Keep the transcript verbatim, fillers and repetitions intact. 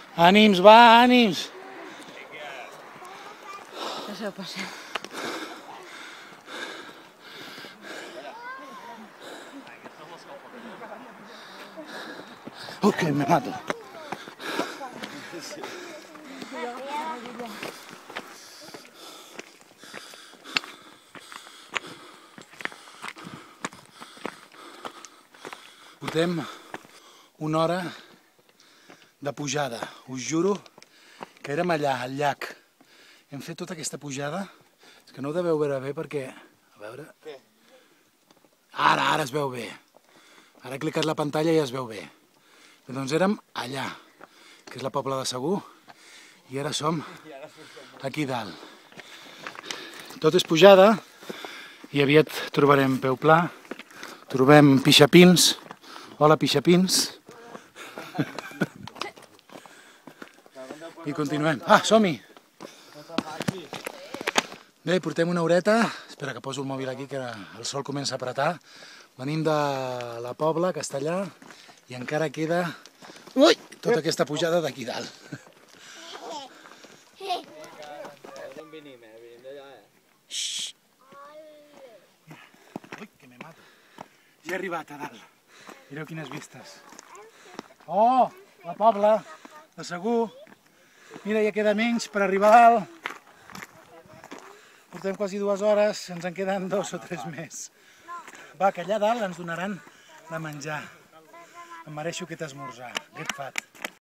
Ànims, va, ànims. Passeu, passeu. Oh, que me mato. Portem una hora de pujada. Us juro que érem allà, al llac. Hem fet tota aquesta pujada. És que no ho deveu veure bé perquè... A veure... Ara, ara es veu bé. Ara he clicat la pantalla i es veu bé. Doncs érem allà, que és la Pobla de Segur, i ara som aquí dalt. Tot és pujada i aviat trobarem peu pla, trobem pixapins. Hola, pixapins. I continuem. Ah, som-hi! Bé, portem una horeta. Espera que poso el mòbil aquí, que el sol comença a apretar. Venim de la Pobla, Castellar, i encara queda ui, tota aquesta pujada d'aquí dalt. Xxxt. Ui, que me mato. Ja he arribat a dalt. Mireu quines vistes. Oh, la Pobla, de Segur. Mira, ja queda menys per arribar a dalt. Portem quasi dues hores, ens en queden dos o tres més. Va, que allà dalt ens donaran de menjar. Em mereixo aquest esmorzar, aquest fat.